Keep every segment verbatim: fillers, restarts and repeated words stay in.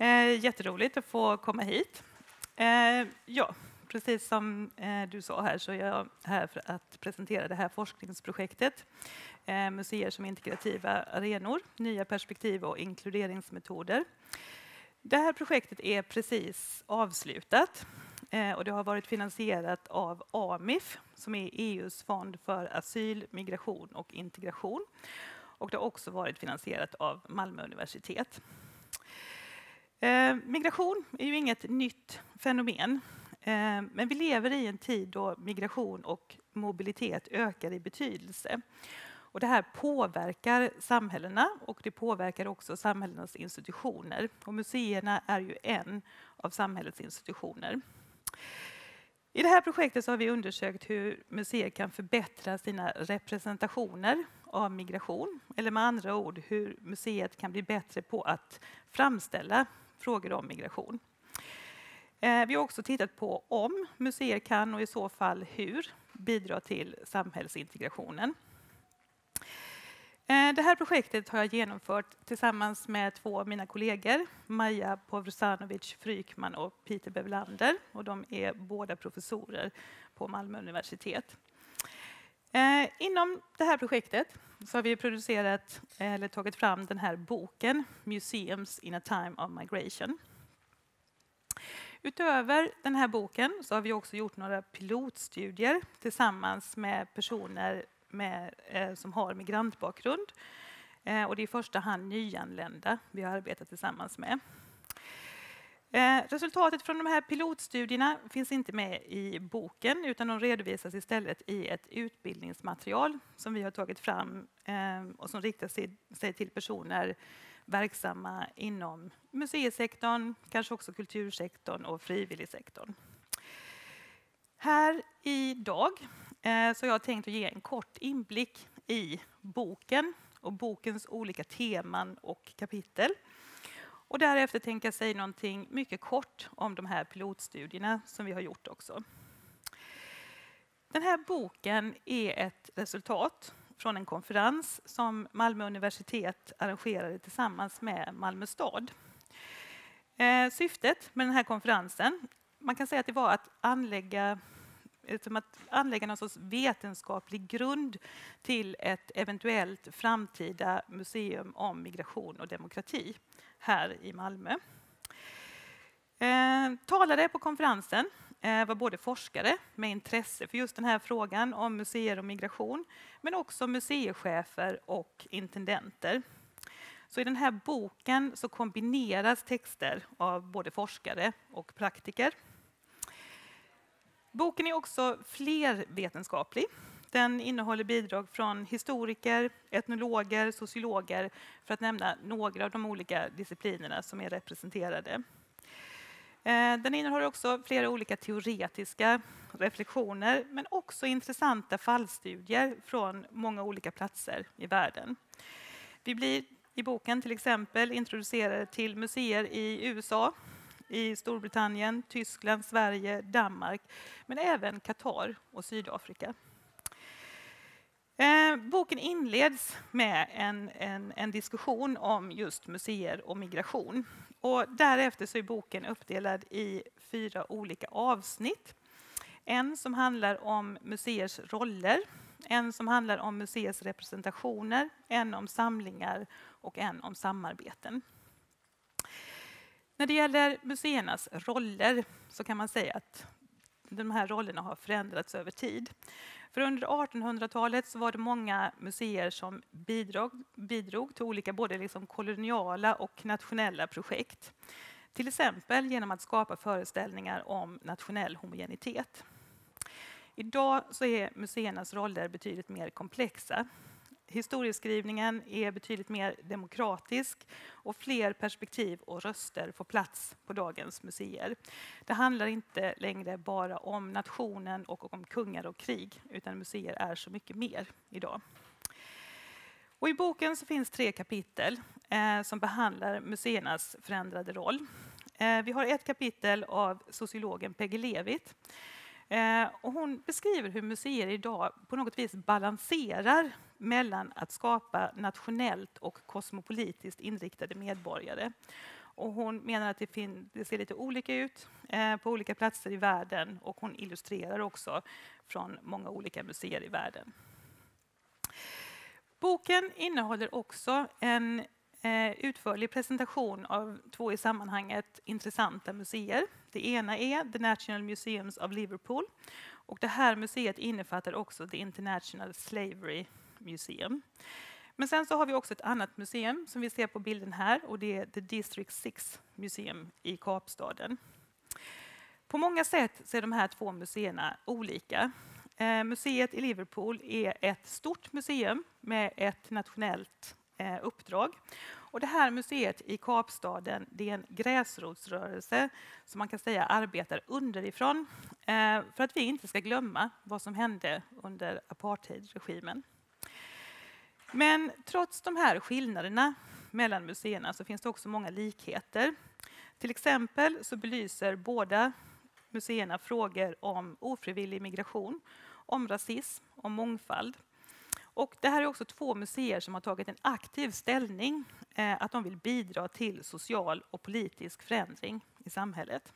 Eh, jätteroligt att få komma hit. Eh, ja, precis som eh, du sa här så är jag här för att presentera det här forskningsprojektet. Eh, museer som integrativa arenor, nya perspektiv och inkluderingsmetoder. Det här projektet är precis avslutat eh, och det har varit finansierat av A M I F som är E U:s fond för asyl, migration och integration. Och det har också varit finansierat av Malmö universitet. Eh, migration är ju inget nytt fenomen, eh, men vi lever i en tid då migration och mobilitet ökar i betydelse. Och det här påverkar samhällena och det påverkar också samhällenas institutioner. Och museerna är ju en av samhällets institutioner. I det här projektet så har vi undersökt hur museer kan förbättra sina representationer av migration. Eller med andra ord hur museet kan bli bättre på att framställa frågor om migration. Eh, vi har också tittat på om museer kan och i så fall hur bidra till samhällsintegrationen. Eh, det här projektet har jag genomfört tillsammans med två av mina kollegor, Maja Povrosanovic Frykman och Peter Bevlander. Och de är båda professorer på Malmö universitet. Eh, inom det här projektet så har vi producerat eller tagit fram den här boken Museums in a time of migration. Utöver den här boken så har vi också gjort några pilotstudier tillsammans med personer med, eh, som har migrantbakgrund. Eh, och det är i första hand nyanlända vi har arbetat tillsammans med. Eh, resultatet från de här pilotstudierna finns inte med i boken utan de redovisas istället i ett utbildningsmaterial som vi har tagit fram eh, och som riktar sig, sig till personer verksamma inom museisektorn, kanske också kultursektorn och frivilligsektorn. Här idag eh, så har jag tänkt att ge en kort inblick i boken och bokens olika teman och kapitel. Och därefter tänker jag säga någonting mycket kort om de här pilotstudierna som vi har gjort också. Den här boken är ett resultat från en konferens som Malmö universitet arrangerade tillsammans med Malmö stad. Eh, syftet med den här konferensen, man kan säga att det var att anlägga, att anlägga någon sorts vetenskaplig grund till ett eventuellt framtida museum om migration och demokrati här i Malmö. Eh, talare på konferensen eh, var både forskare med intresse för just den här frågan om museer och migration, men också museichefer och intendenter. Så i den här boken så kombineras texter av både forskare och praktiker. Boken är också flervetenskaplig. Den innehåller bidrag från historiker, etnologer, sociologer för att nämna några av de olika disciplinerna som är representerade. Den innehåller också flera olika teoretiska reflektioner men också intressanta fallstudier från många olika platser i världen. Vi blir i boken till exempel introducerade till museer i U S A, i Storbritannien, Tyskland, Sverige, Danmark men även Qatar och Sydafrika. Eh, boken inleds med en, en, en diskussion om just museer och migration. Och därefter så är boken uppdelad i fyra olika avsnitt. En som handlar om museers roller, en som handlar om museers representationer, en om samlingar och en om samarbeten. När det gäller museernas roller så kan man säga att de här rollerna har förändrats över tid. För under artonhundratalet så var det många museer som bidrog, bidrog till olika både liksom koloniala och nationella projekt. Till exempel genom att skapa föreställningar om nationell homogenitet. Idag så är museernas roller betydligt mer komplexa. Historieskrivningen är betydligt mer demokratisk och fler perspektiv och röster får plats på dagens museer. Det handlar inte längre bara om nationen och om kungar och krig utan museer är så mycket mer idag. Och i boken så finns tre kapitel eh, som behandlar museernas förändrade roll. Eh, vi har ett kapitel av sociologen Peggy Levitt. Eh, och hon beskriver hur museer idag på något vis balanserar mellan att skapa nationellt och kosmopolitiskt inriktade medborgare Och hon menar att det, fin- det ser lite olika ut eh, på olika platser i världen, och hon illustrerar också från många olika museer i världen. Boken innehåller också en eh, utförlig presentation av två i sammanhanget intressanta museer. Det ena är The National Museums of Liverpool, och det här museet innefattar också The International Slavery Museum. Men sen så har vi också ett annat museum som vi ser på bilden här, och det är The District Six Museum i Kapstaden. På många sätt så är de här två museerna olika. Eh, museet i Liverpool är ett stort museum med ett nationellt eh, uppdrag. Och det här museet i Kapstaden, det är en gräsrotsrörelse som man kan säga arbetar underifrån eh, för att vi inte ska glömma vad som hände under apartheidregimen. Men trots de här skillnaderna mellan museerna så finns det också många likheter. Till exempel så belyser båda museerna frågor om ofrivillig migration, om rasism, om mångfald. Och det här är också två museer som har tagit en aktiv ställning eh, att de vill bidra till social och politisk förändring i samhället.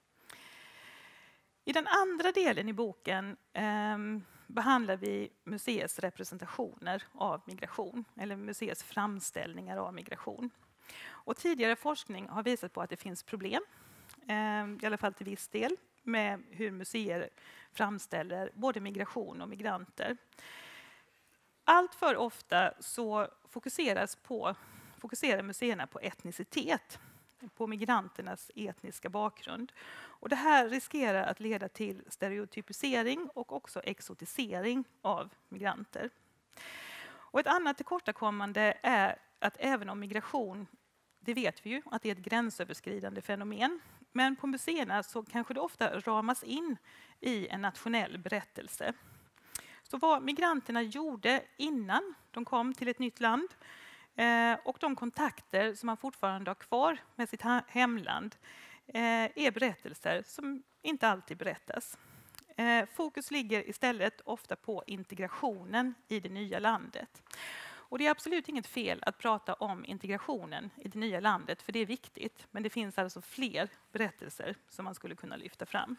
I den andra delen i boken eh, behandlar vi museets representationer av migration, eller museets framställningar av migration. Och tidigare forskning har visat på att det finns problem, eh, i alla fall till viss del, med hur museer framställer både migration och migranter. Allt för ofta så fokuseras på, fokuserar museerna på etnicitet, på migranternas etniska bakgrund. Och det här riskerar att leda till stereotypisering och också exotisering av migranter. Och ett annat tillkortakommande är att även om migration, det vet vi ju att det är ett gränsöverskridande fenomen, men på museerna så kanske det ofta ramas in i en nationell berättelse. Så vad migranterna gjorde innan de kom till ett nytt land eh, och de kontakter som man fortfarande har kvar med sitt hemland eh, är berättelser som inte alltid berättas. Eh, fokus ligger istället ofta på integrationen i det nya landet. Och det är absolut inget fel att prata om integrationen i det nya landet, för det är viktigt. Men det finns alltså fler berättelser som man skulle kunna lyfta fram.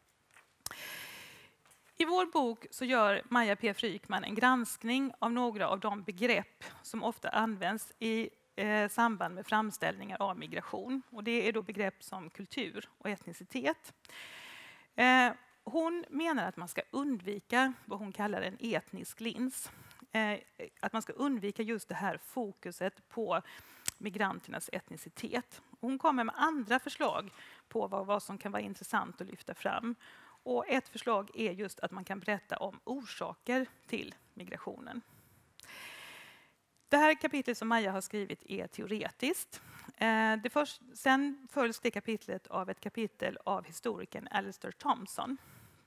I vår bok så gör Maja P. Frykman en granskning av några av de begrepp som ofta används i eh, samband med framställningar av migration. Och det är då begrepp som kultur och etnicitet. Eh, hon menar att man ska undvika vad hon kallar en etnisk lins. Eh, att man ska undvika just det här fokuset på migranternas etnicitet. Hon kommer med andra förslag på vad, vad som kan vara intressant att lyfta fram. Och ett förslag är just att man kan berätta om orsaker till migrationen. Det här kapitlet som Maja har skrivit är teoretiskt. Eh, det först, sen följs det kapitlet av ett kapitel av historikern Alistair Thomson.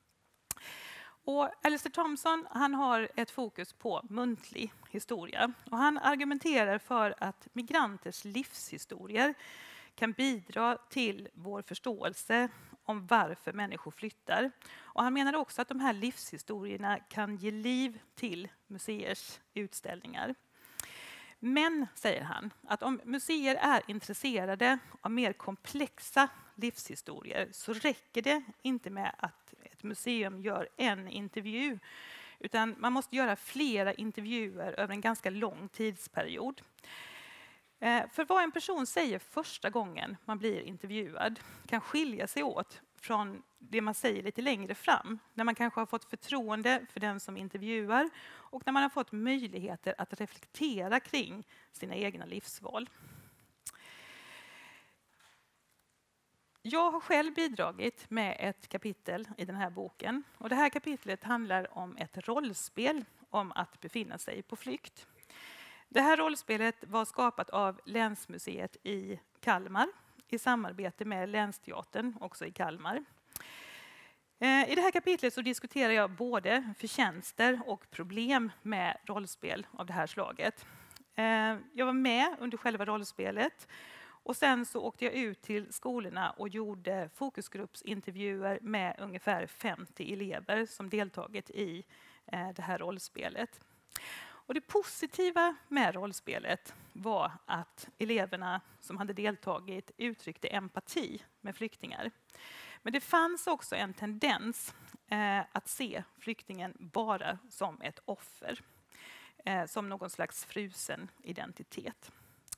Och Alistair Thomson, han har ett fokus på muntlig historia. Och han argumenterar för att migranters livshistorier kan bidra till vår förståelse om varför människor flyttar. Och han menar också att de här livshistorierna kan ge liv till museers utställningar. Men, säger han, att om museer är intresserade av mer komplexa livshistorier så räcker det inte med att ett museum gör en intervju, utan man måste göra flera intervjuer över en ganska lång tidsperiod. För vad en person säger första gången man blir intervjuad kan skilja sig åt från det man säger lite längre fram, när man kanske har fått förtroende för den som intervjuar och när man har fått möjligheter att reflektera kring sina egna livsval. Jag har själv bidragit med ett kapitel i den här boken, och det här kapitlet handlar om ett rollspel om att befinna sig på flykt. Det här rollspelet var skapat av Länsmuseet i Kalmar i samarbete med Länsteatern, också i Kalmar. I det här kapitlet så diskuterar jag både förtjänster och problem med rollspel av det här slaget. Jag var med under själva rollspelet och sen så åkte jag ut till skolorna och gjorde fokusgruppsintervjuer med ungefär femtio elever som deltagit i det här rollspelet. Och det positiva med rollspelet var att eleverna som hade deltagit uttryckte empati med flyktingar. Men det fanns också en tendens eh, att se flyktingen bara som ett offer, eh, som någon slags frusen identitet.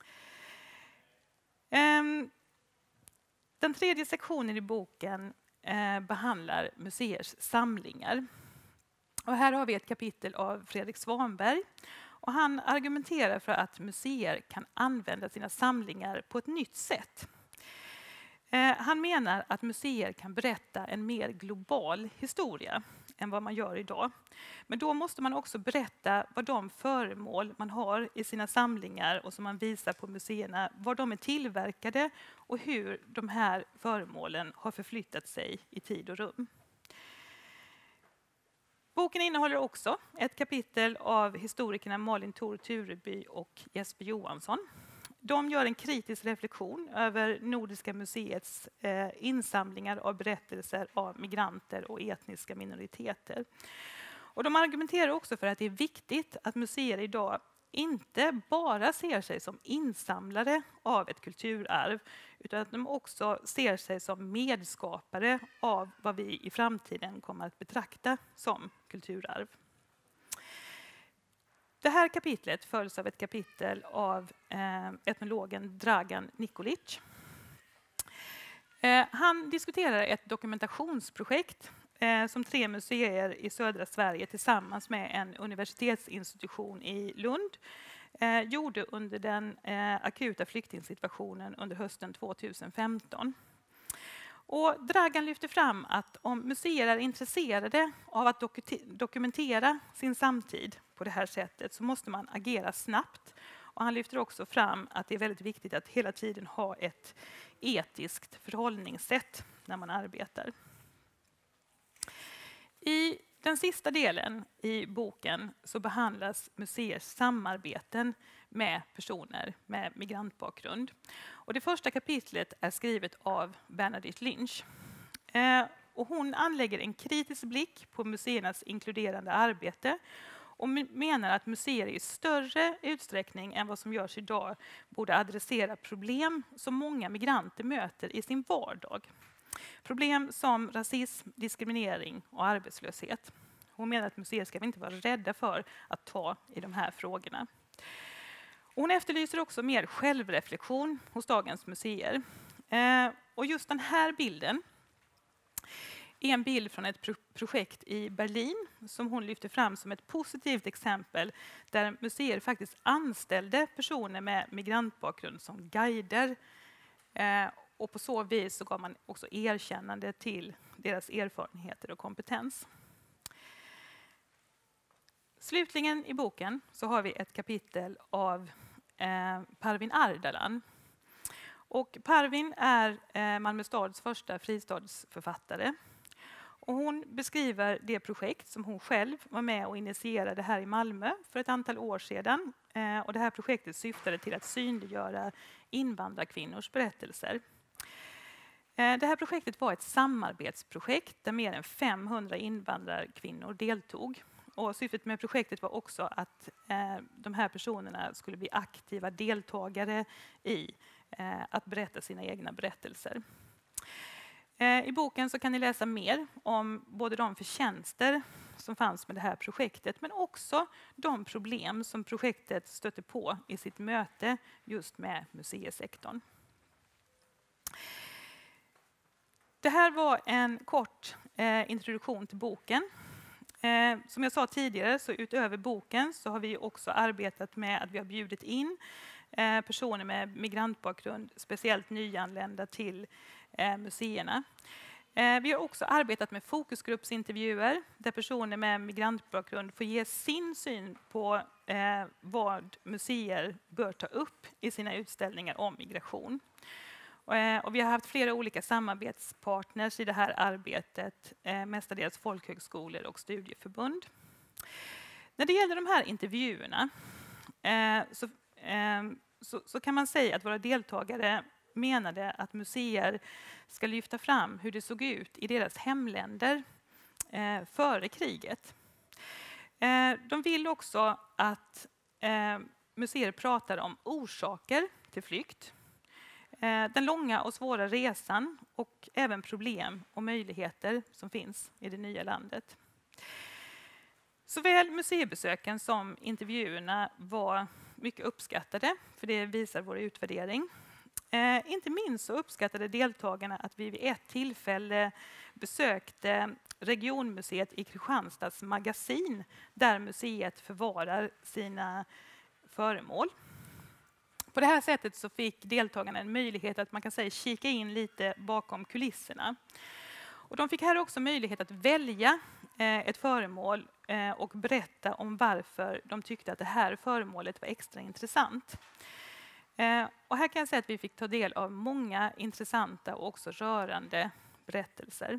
Eh, den tredje sektionen i boken eh, behandlar museers samlingar. Och här har vi ett kapitel av Fredrik Svanberg. Och han argumenterar för att museer kan använda sina samlingar på ett nytt sätt. Eh, han menar att museer kan berätta en mer global historia än vad man gör idag. Men då måste man också berätta vad de föremål man har i sina samlingar och som man visar på museerna, var de är tillverkade och hur de här föremålen har förflyttat sig i tid och rum. Boken innehåller också ett kapitel av historikerna Malin Thor Tureby och Jesper Johansson. De gör en kritisk reflektion över Nordiska museets eh, insamlingar av berättelser av migranter och etniska minoriteter. Och de argumenterar också för att det är viktigt att museer idag inte bara ser sig som insamlare av ett kulturarv, utan att de också ser sig som medskapare av vad vi i framtiden kommer att betrakta som kulturarv. Det här kapitlet följs av ett kapitel av eh, etnologen Dragan Nikolic. Eh, han diskuterar ett dokumentationsprojekt eh, som tre museer i södra Sverige tillsammans med en universitetsinstitution i Lund eh, gjorde under den eh, akuta flyktingsituationen under hösten tjugohundrafemton. Och Dragan lyfter fram att om museer är intresserade av att dokumentera sin samtid på det här sättet så måste man agera snabbt. Och han lyfter också fram att det är väldigt viktigt att hela tiden ha ett etiskt förhållningssätt när man arbetar. I den sista delen i boken så behandlas museers samarbeten med personer med migrantbakgrund. Och det första kapitlet är skrivet av Bernadette Lynch. Eh, och hon anlägger en kritisk blick på museernas inkluderande arbete och menar att museer i större utsträckning än vad som görs idag borde adressera problem som många migranter möter i sin vardag. Problem som rasism, diskriminering och arbetslöshet. Hon menar att museer ska inte vara rädda för att ta i de här frågorna. Hon efterlyser också mer självreflektion hos dagens museer. Eh, och just den här bilden är en bild från ett pro- projekt i Berlin som hon lyfter fram som ett positivt exempel där museer faktiskt anställde personer med migrantbakgrund som guider. Eh, och på så vis så gav man också erkännande till deras erfarenheter och kompetens. Slutligen i boken så har vi ett kapitel av eh, Parvin Ardalan. Och Parvin är eh, Malmö stads första fristadsförfattare. Och hon beskriver det projekt som hon själv var med och initierade här i Malmö för ett antal år sedan. Eh, och det här projektet syftade till att synliggöra invandrarkvinnors berättelser. Eh, det här projektet var ett samarbetsprojekt där mer än femhundra invandrarkvinnor deltog. Och syftet med projektet var också att eh, de här personerna skulle bli aktiva deltagare i eh, att berätta sina egna berättelser. Eh, I boken så kan ni läsa mer om både de förtjänster som fanns med det här projektet men också de problem som projektet stötte på i sitt möte just med museisektorn. Det här var en kort eh, introduktion till boken. Eh, som jag sa tidigare så utöver boken så har vi också arbetat med att vi har bjudit in eh, personer med migrantbakgrund, speciellt nyanlända till eh, museerna. Eh, vi har också arbetat med fokusgruppsintervjuer där personer med migrantbakgrund får ge sin syn på eh, vad museer bör ta upp i sina utställningar om migration. Och vi har haft flera olika samarbetspartners i det här arbetet, eh, mestadels folkhögskolor och studieförbund. När det gäller de här intervjuerna eh, så, eh, så, så kan man säga att våra deltagare menade att museer ska lyfta fram hur det såg ut i deras hemländer eh, före kriget. Eh, de vill också att eh, museer pratar om orsaker till flykt, eh, den långa och svåra resan och även problem och möjligheter som finns i det nya landet. Såväl museibesöken som intervjuerna var mycket uppskattade, för det visar vår utvärdering. Eh, inte minst så uppskattade deltagarna att vi vid ett tillfälle besökte regionmuseet i Kristianstads magasin, där museet förvarar sina föremål. På det här sättet så fick deltagarna en möjlighet att man kan säga kika in lite bakom kulisserna. Och de fick här också möjlighet att välja eh, ett föremål eh, och berätta om varför de tyckte att det här föremålet var extra intressant. Eh, och här kan jag säga att vi fick ta del av många intressanta och också rörande berättelser.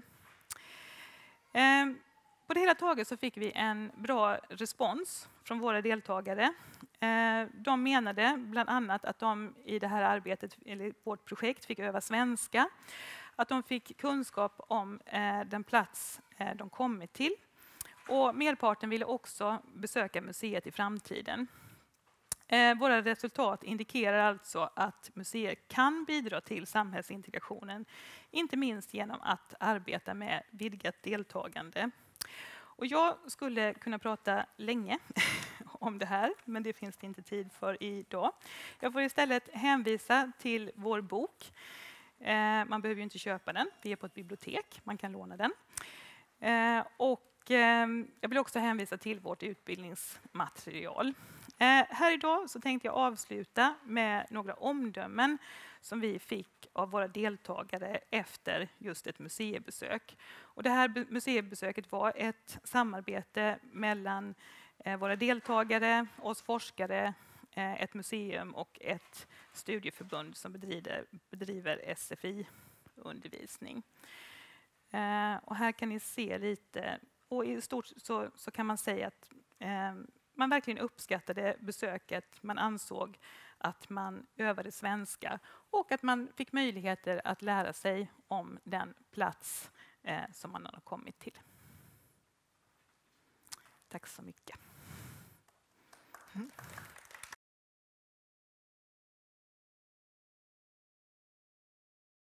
Eh, på det hela taget så fick vi en bra respons från våra deltagare. Eh, de menade bland annat att de i det här arbetet, eller vårt projekt, fick öva svenska. Att de fick kunskap om eh, den plats eh, de kommit till. Och merparten ville också besöka museet i framtiden. Eh, våra resultat indikerar alltså att museer kan bidra till samhällsintegrationen, inte minst genom att arbeta med vidgat deltagande. Och jag skulle kunna prata länge om det här, men det finns det inte tid för idag. Jag får istället hänvisa till vår bok. Eh, man behöver ju inte köpa den, vi är på ett bibliotek, man kan låna den. Eh, och eh, jag vill också hänvisa till vårt utbildningsmaterial. Eh, här idag så tänkte jag avsluta med några omdömen som vi fick av våra deltagare efter just ett museibesök. Och det här museibesöket var ett samarbete mellan eh, våra deltagare, oss forskare, eh, ett museum och ett studieförbund som bedriver, bedriver S F I-undervisning. Eh, och här kan ni se lite, och i stort så, så kan man säga att eh, man verkligen uppskattade besöket. Man ansåg att man övade svenska och att man fick möjligheter att lära sig om den plats eh, som man har kommit till. Tack så mycket. Mm.